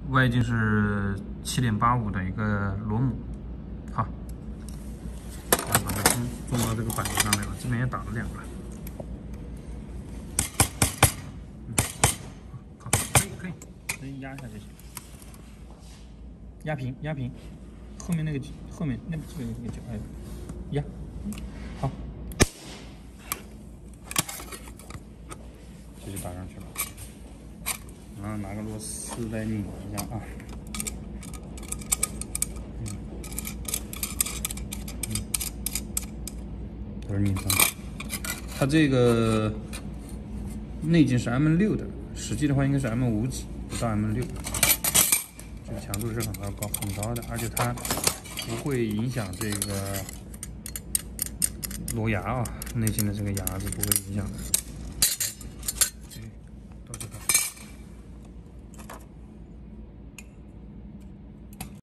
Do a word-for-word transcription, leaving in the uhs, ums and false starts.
外径是七点八五的一个螺母。好，把它装装到这个板子上面了，这边也打了两个。嗯，好，可以可以，可以压一下就行。压平压平，后面那个后面那这个这个角，哎，压，好，这就打上去了。然后拿个螺丝来拧一下啊。 都是拧上的，它这个内径是 M 六的，实际的话应该是 M 五几，不到 M 六。这个强度是很高高很高的，而且它不会影响这个螺牙啊，内径的这个牙子不会影响的。